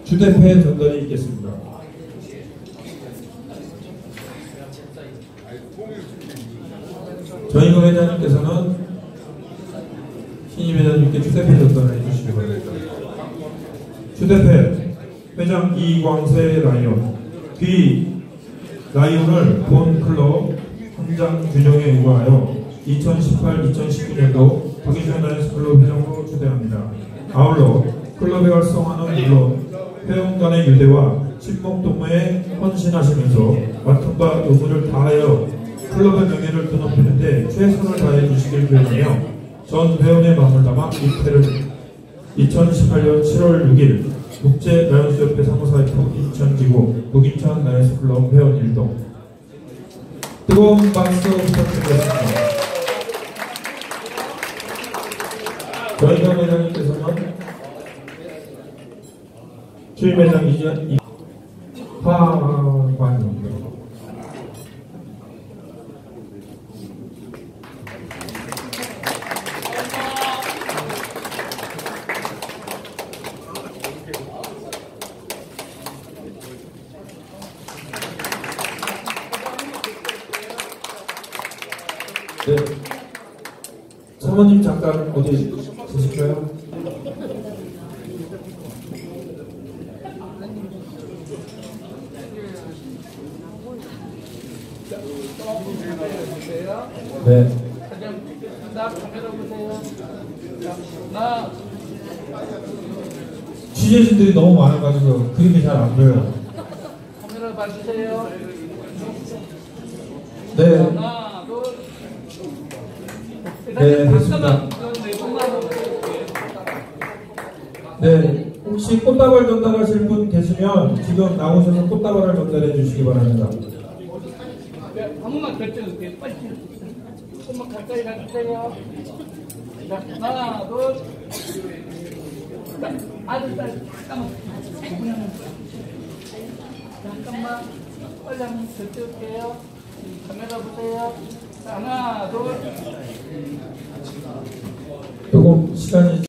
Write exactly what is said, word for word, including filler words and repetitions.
주대패 전달이 있겠습니다. 전인권 회장님께서는 신임 회장님께 주대패 전달을 해주시기 바랍니다. 주대패 회장 이광세 라이온. 귀 라이온을 본 클럽 현장 규정에 의거하여 이천십팔 이천십구 년도 박인준 라이온스 클럽 회장으로 추대합니다. 아울러 클럽의 활성화는 물론 회원 간의 유대와 친목 동호에 헌신하시면서 맡은 바 의무를 다하여 클럽의 명예를 드높이는 데 최선을 다해 주시길 기원하며 전 회원의 마음을 담아 이 패를 이천십팔 년 칠월 육일 국제 라이온스협회 사무사이프 인천지구 북인천 라이온스 클럽 회원 일동. 뜨거운 박수 부탁드리겠습니다. 전인권 회장님께서는 주임 회장 이전 파관입니다. 네. 사모님 잠깐 어디 계실까요? 네. 취재진들이 너무 많아가지고 그림이 잘 안 보여요. 카메라 봐주세요. 네. 하나, 둘. 네, 됐습니다. 네, 혹시 꽃다발 전달하실 분 계시면 지금 나오셔서 꽃다발을 전달해 주시기 바랍니다. 네, 한 번만 결정할게요. 빨리. 조금만 가까이 가주세요. 자, 하나, 둘. 자, 아들, 딸, 잠깐만. 잠깐만. 빨리 한번 결정할게요. 카메라 보세요. 자, 하나, 둘. 조금 시간이